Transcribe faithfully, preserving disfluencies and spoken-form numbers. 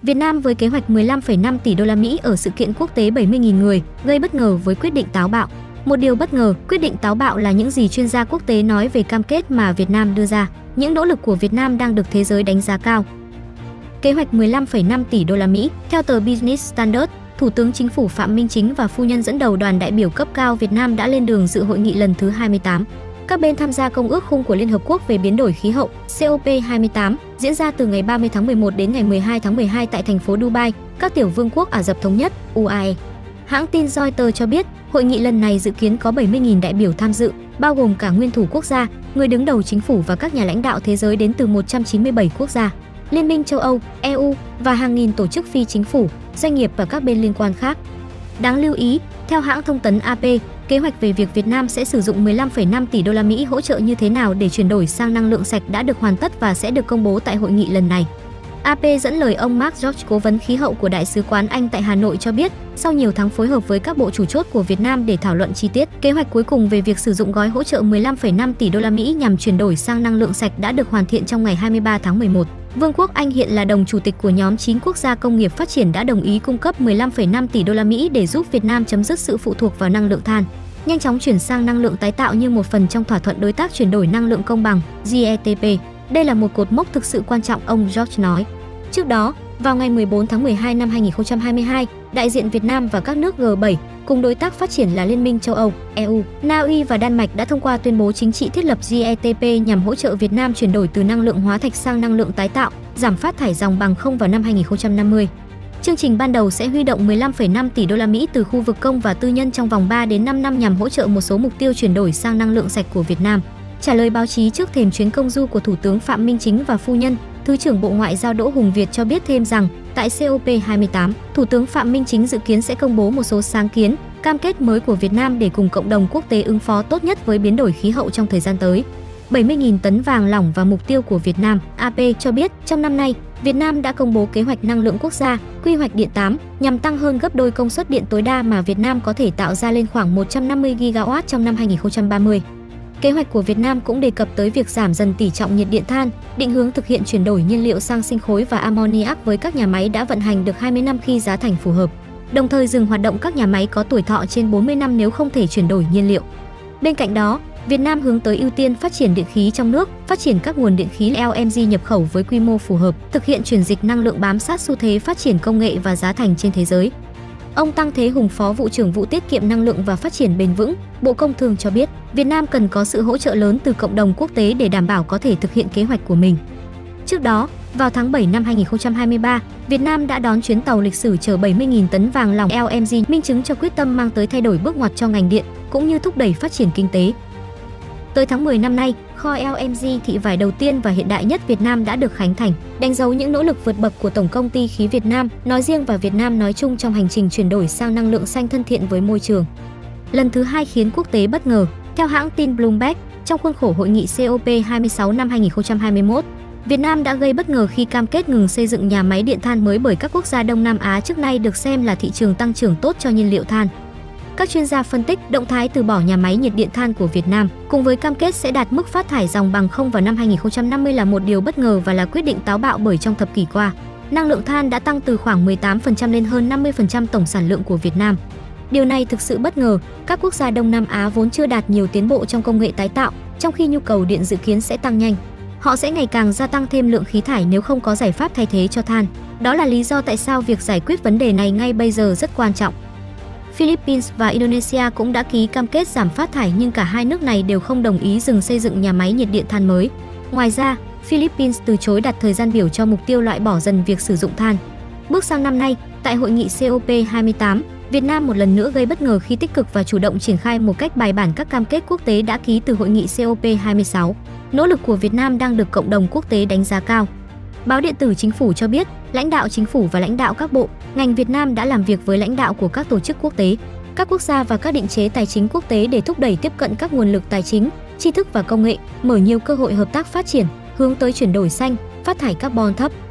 Việt Nam với kế hoạch mười lăm phẩy năm tỷ đô la Mỹ ở sự kiện quốc tế bảy mươi nghìn người gây bất ngờ với quyết định táo bạo. Một điều bất ngờ, quyết định táo bạo là những gì chuyên gia quốc tế nói về cam kết mà Việt Nam đưa ra. Những nỗ lực của Việt Nam đang được thế giới đánh giá cao. Kế hoạch mười lăm phẩy năm tỷ đô la Mỹ, theo tờ Business Standard, Thủ tướng Chính phủ Phạm Minh Chính và phu nhân dẫn đầu đoàn đại biểu cấp cao Việt Nam đã lên đường dự hội nghị lần thứ hai mươi tám. Các bên tham gia Công ước Khung của Liên Hợp Quốc về biến đổi khí hậu C O P hai mươi tám diễn ra từ ngày ba mươi tháng mười một đến ngày mười hai tháng mười hai tại thành phố Dubai, các tiểu vương quốc Ả Rập Thống Nhất U A E. Hãng tin Reuters cho biết, hội nghị lần này dự kiến có bảy mươi nghìn đại biểu tham dự, bao gồm cả nguyên thủ quốc gia, người đứng đầu chính phủ và các nhà lãnh đạo thế giới đến từ một trăm chín mươi bảy quốc gia, Liên minh châu Âu, E U và hàng nghìn tổ chức phi chính phủ, doanh nghiệp và các bên liên quan khác. Đáng lưu ý, theo hãng thông tấn A P, kế hoạch về việc Việt Nam sẽ sử dụng mười lăm phẩy năm tỷ đô la Mỹ hỗ trợ như thế nào để chuyển đổi sang năng lượng sạch đã được hoàn tất và sẽ được công bố tại hội nghị lần này. A P dẫn lời ông Mark George, cố vấn khí hậu của Đại sứ quán Anh tại Hà Nội cho biết, sau nhiều tháng phối hợp với các bộ chủ chốt của Việt Nam để thảo luận chi tiết, kế hoạch cuối cùng về việc sử dụng gói hỗ trợ mười lăm phẩy năm tỷ đô la Mỹ nhằm chuyển đổi sang năng lượng sạch đã được hoàn thiện trong ngày hai mươi ba tháng mười một. Vương quốc Anh hiện là đồng chủ tịch của nhóm chín quốc gia công nghiệp phát triển đã đồng ý cung cấp mười lăm phẩy năm tỷ đô la Mỹ để giúp Việt Nam chấm dứt sự phụ thuộc vào năng lượng than, nhanh chóng chuyển sang năng lượng tái tạo như một phần trong thỏa thuận đối tác chuyển đổi năng lượng công bằng G E T P. Đây là một cột mốc thực sự quan trọng, ông George nói. Trước đó, vào ngày mười bốn tháng mười hai năm hai nghìn không trăm hai mươi hai, đại diện Việt Nam và các nước G bảy cùng đối tác phát triển là Liên minh châu Âu, E U, Na Uy và Đan Mạch đã thông qua tuyên bố chính trị thiết lập G E T P nhằm hỗ trợ Việt Nam chuyển đổi từ năng lượng hóa thạch sang năng lượng tái tạo, giảm phát thải ròng bằng không vào năm hai nghìn không trăm năm mươi. Chương trình ban đầu sẽ huy động mười lăm phẩy năm tỷ đô la Mỹ từ khu vực công và tư nhân trong vòng ba đến năm năm nhằm hỗ trợ một số mục tiêu chuyển đổi sang năng lượng sạch của Việt Nam. Trả lời báo chí trước thềm chuyến công du của Thủ tướng Phạm Minh Chính và phu nhân, Thứ trưởng Bộ Ngoại giao Đỗ Hùng Việt cho biết thêm rằng, tại C O P hai mươi tám, Thủ tướng Phạm Minh Chính dự kiến sẽ công bố một số sáng kiến, cam kết mới của Việt Nam để cùng cộng đồng quốc tế ứng phó tốt nhất với biến đổi khí hậu trong thời gian tới. bảy mươi nghìn tấn vàng lỏng và mục tiêu của Việt Nam. A P cho biết, trong năm nay, Việt Nam đã công bố kế hoạch năng lượng quốc gia, quy hoạch điện tám, nhằm tăng hơn gấp đôi công suất điện tối đa mà Việt Nam có thể tạo ra lên khoảng một trăm năm mươi gigawatt trong năm hai nghìn không trăm ba mươi. Kế hoạch của Việt Nam cũng đề cập tới việc giảm dần tỷ trọng nhiệt điện than, định hướng thực hiện chuyển đổi nhiên liệu sang sinh khối và ammoniac với các nhà máy đã vận hành được hai mươi năm khi giá thành phù hợp, đồng thời dừng hoạt động các nhà máy có tuổi thọ trên bốn mươi năm nếu không thể chuyển đổi nhiên liệu. Bên cạnh đó, Việt Nam hướng tới ưu tiên phát triển điện khí trong nước, phát triển các nguồn điện khí L N G nhập khẩu với quy mô phù hợp, thực hiện chuyển dịch năng lượng bám sát xu thế phát triển công nghệ và giá thành trên thế giới. Ông Tăng Thế Hùng, Phó Vụ trưởng Vụ Tiết kiệm Năng lượng và Phát triển Bền vững, Bộ Công Thương cho biết, Việt Nam cần có sự hỗ trợ lớn từ cộng đồng quốc tế để đảm bảo có thể thực hiện kế hoạch của mình. Trước đó, vào tháng bảy năm hai nghìn không trăm hai mươi ba, Việt Nam đã đón chuyến tàu lịch sử chở bảy mươi nghìn tấn vàng lỏng L N G, minh chứng cho quyết tâm mang tới thay đổi bước ngoặt cho ngành điện, cũng như thúc đẩy phát triển kinh tế. Tới tháng mười năm nay, kho L N G thị vải đầu tiên và hiện đại nhất Việt Nam đã được khánh thành, đánh dấu những nỗ lực vượt bậc của Tổng công ty khí Việt Nam nói riêng và Việt Nam nói chung trong hành trình chuyển đổi sang năng lượng xanh thân thiện với môi trường. Lần thứ hai khiến quốc tế bất ngờ, theo hãng tin Bloomberg, trong khuôn khổ hội nghị C O P hai mươi sáu năm hai nghìn không trăm hai mươi mốt, Việt Nam đã gây bất ngờ khi cam kết ngừng xây dựng nhà máy điện than mới bởi các quốc gia Đông Nam Á trước nay được xem là thị trường tăng trưởng tốt cho nhiên liệu than. Các chuyên gia phân tích, động thái từ bỏ nhà máy nhiệt điện than của Việt Nam cùng với cam kết sẽ đạt mức phát thải ròng bằng không vào năm hai nghìn không trăm năm mươi là một điều bất ngờ và là quyết định táo bạo bởi trong thập kỷ qua, năng lượng than đã tăng từ khoảng mười tám phần trăm lên hơn năm mươi phần trăm tổng sản lượng của Việt Nam. Điều này thực sự bất ngờ, các quốc gia Đông Nam Á vốn chưa đạt nhiều tiến bộ trong công nghệ tái tạo, trong khi nhu cầu điện dự kiến sẽ tăng nhanh. Họ sẽ ngày càng gia tăng thêm lượng khí thải nếu không có giải pháp thay thế cho than. Đó là lý do tại sao việc giải quyết vấn đề này ngay bây giờ rất quan trọng. Philippines và Indonesia cũng đã ký cam kết giảm phát thải nhưng cả hai nước này đều không đồng ý dừng xây dựng nhà máy nhiệt điện than mới. Ngoài ra, Philippines từ chối đặt thời gian biểu cho mục tiêu loại bỏ dần việc sử dụng than. Bước sang năm nay, tại hội nghị C O P hai mươi tám, Việt Nam một lần nữa gây bất ngờ khi tích cực và chủ động triển khai một cách bài bản các cam kết quốc tế đã ký từ hội nghị C O P hai mươi sáu. Nỗ lực của Việt Nam đang được cộng đồng quốc tế đánh giá cao. Báo điện tử Chính phủ cho biết, lãnh đạo chính phủ và lãnh đạo các bộ, ngành Việt Nam đã làm việc với lãnh đạo của các tổ chức quốc tế, các quốc gia và các định chế tài chính quốc tế để thúc đẩy tiếp cận các nguồn lực tài chính, tri thức và công nghệ, mở nhiều cơ hội hợp tác phát triển, hướng tới chuyển đổi xanh, phát thải carbon thấp.